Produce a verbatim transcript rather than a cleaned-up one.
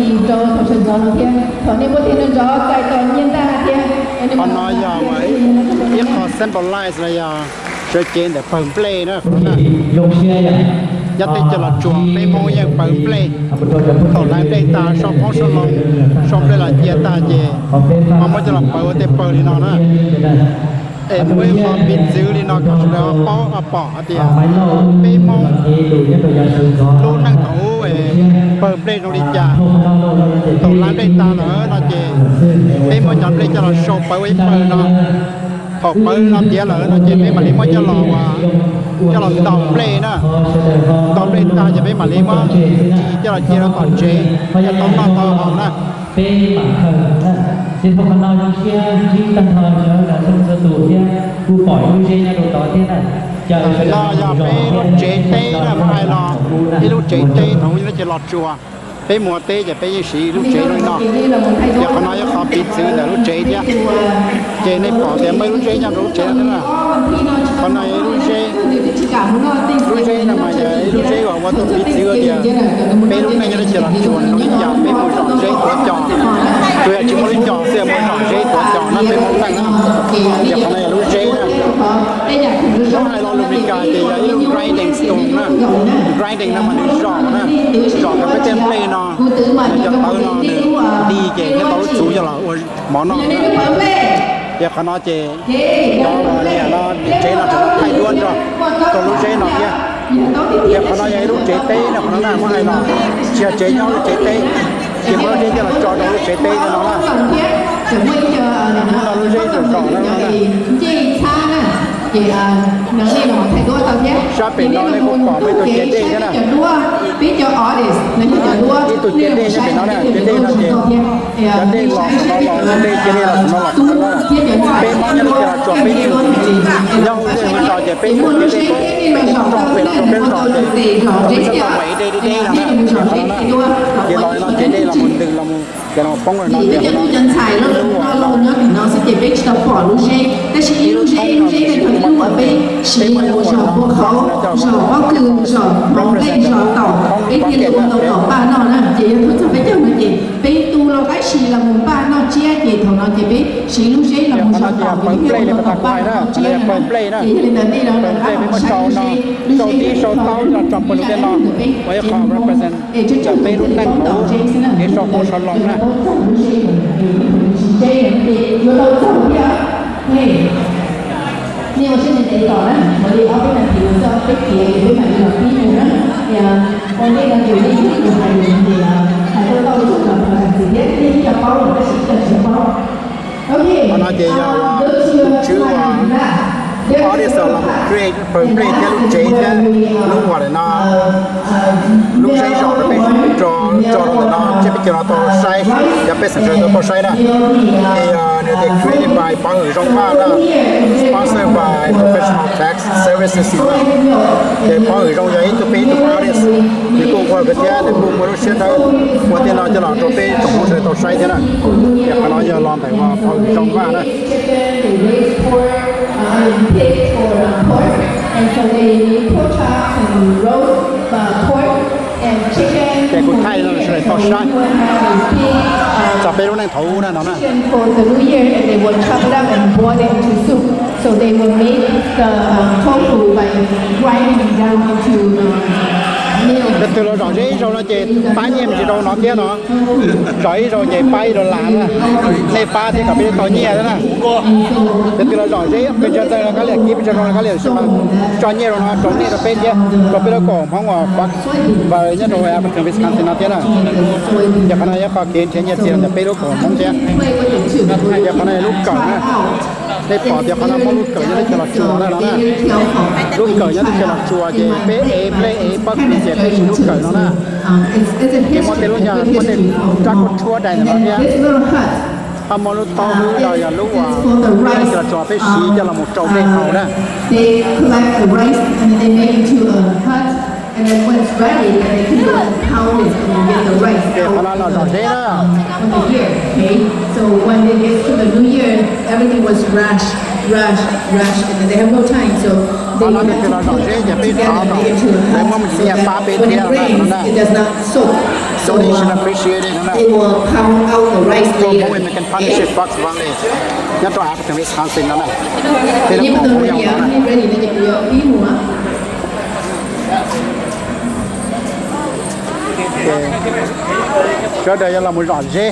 cho thọ chân gió nó kia thọ nên một thiên gió cái tàu nhiên ta kia họ nói giờ vậy biết họ symbolize là giờ chơi trên để phần play nữa nhất định cho là chuồng play môi như phần play thầu lại play ta xong phóng số lòng xong đây là chia ta về mà mới cho là bờ để bờ đi nó nữa em mới họ biết giữ đi nó còn đó bỏ à bỏ thì play mông luôn năng thủ bờ play nó đi chả thầu lại play ta nữa nó về play môi chọn play cho là show bờ với bờ nó học mới làm gì là nó chỉ biết mà lấy mới cho lò cho lò tàu play nữa tàu play ta chỉ biết mà lấy mới cho là chia ra toàn chế cho tàu nó to hỏng nữa xin không nói như kia chỉ tân thời nhớ là trong giờ tù kia khu khỏi như thế này đồ đó thế này lo giờ bé lúc chế tê là phải lo cái lúc chế tê nó nó chỉ lọt chùa bé mùa tê giờ bé sĩ lúc chế nó giờ họ nói họ bị xử là lúc chế chứ chế này bỏ tiền mấy lúc chế nhau lúc chế nữa là còn này lúc chế lúc chế là mà giờ lúc chế vào qua tôi bị xử thì bé lúc này nó chỉ là chuồn nó đi dạo bé mùa tròn chế của tròn tôi chỉ muốn đi tròn xe muốn tròn chế của tròn nó bé muốn tăng giờ còn này lúc chế nó hay lo lúc bị cài thì giờ lúc grinding stone nè grinding là mà đi tròn nè tròn cái tem play nó cho tao nó đi về cái tao chủ cho là món nó giờเขาnói chế cho này nó chế là nó thay luôn rồi còn lúc chế nó kia giờเขาnói vậy lúc chế tê là nó làm cái này nó chia chế nhau lúc chế tê chỉ có chế cho là cho nó lúc chế tê cho nó là nó lúc chế rồi tròn nó là thì nắng này nó thay đổi tao nhé. Shopping nó này cũng có mấy tụi chế tê thế nào. Biết cho artist nó chỉ cho đua. Cái tụi chế tê chứ nó này chế tê nó chế. Chế tê lọt nó lọt chế tê chế tê là nó lọt nó lọt. Bên nó như là chọn bên nhiều. Nhau thì mình chọn chế bên một chế tê bên trong trong bên trong bên trong chế. Bên trong mấy đây đây đây là nó. Chế lọt nó chế tê là một từ là một cái nó phong rồi nó chế. Cái lúc chân xài nó nó lâu nhá thì nó sẽ chế biết tập bỏ lúc chế.แต่ชีลูกเช่ลูกเช่เป็นคนที่ว่าเป็นชีลูกชอบพวกเขาชอบก็คือชอบร้องเพลงชอบต่อเป็นที่เราเราต่อป้านอนนะเดี๋ยวเขาจะไปเจ้าหน้าที่เป็นตัวเราได้ชีเราหมู่บ้านนอกเจี๊ยเดี๋ยวของเราจะเป็นชีลูกเช่เราหมู่ชอบต่อเป็นที่เราต่อป้านอกเจี๊ยนะเดี๋ยวในนี้เราเราได้มาใช้ลูกเช่ลูกเช่ชอบต่อเราจำเป็นลูกเช่นอนไว้ขอ represent จะเป็นรุ่นนั่งเขาเดี๋ยวชอบโคชลองนะ nhưng mà trên này để tỏ đó, bởi vì ở cái này thì do cái kia với mặt là cái này đó, thì còn đây là điều này thì phải thì phải tôi đâu chút là phải thì biết đi cho bao rồi cái sự sự bao. Ok. Nó chỉ chữ có đi sợ là create phần create cái lúc chế chứ lúc mà để nó lúc xây rồi nó phải cho cho nó chứ bây giờ nó to sai giờ bây giờ nó to sai đó thì nếu thì create by bao người trong ba đó sponsored by professional tax services thì bao người trong giấy tôi pay to artist thì cũng qua cái giá để cũng mua xe đó qua tiền nào cho nó cho pay tổng số to sai thế nào giờ phải nói giờ làm phải vào bao người trong ba đó pig or pork, and so they pork chops and roast uh, pork and chicken. Cái cút thay nó sẽ to sai. Chả biết lúc này thấu nè nó nè. For the New Year, and they will chop it up and boil it into soup. So they will make the uh, tofu by grinding it down into uh, meal. Từ từ nó rõ rễ rồi nó chỉ phá nhiễm chỉ đâu nó kia nó rồi rồi nhảy bay rồi làm nè này phá thì cả bên tàu nhẹ đó nè từ từ nó rõ rễ bên trên đây là cái liệt kia bên trên nó là cái liệt xem cho nhẹ rồi nó trống này là bên kia rồi bên đó cổ phong hòa bắc và nhất rồi à bên thường Wisconsin nó thế nè giờ cái này có kiến trên nhiệt tiền là bên đó cổ phong thế giờ cái này lúc cởi nè đây bỏ giờ cái này lúc cởi như thế là chùa đó nè lúc cởi như thế là chùa thì bé ế bé ế bắc thì sẽ thấy lúc cởi nó nè cái món tên lúc nhà món tên chắc con chua đầy nó nhé à món lúc to lúc rồi là lúc à bây giờ cho bé xí cho là một trâu bên hậu nè they collect the rice and they make it into a hut. And then when it's ready, they can go and pound it and get the rice out on the year. Okay, so when they get to the New Year, everything was rush, rush, rush, and then they have no time. So they have to put it together and make it to a hut. So when the grain, it does not soak. donation appreciated and they will pound out the rice so later. we can punish it box one day nhất tòa áp trong Wisconsin đó này thế Nhưng nó mà có tôi nhiều nghĩ đó là ready để nhập liệu bí mùa. cho đây là một rõ dê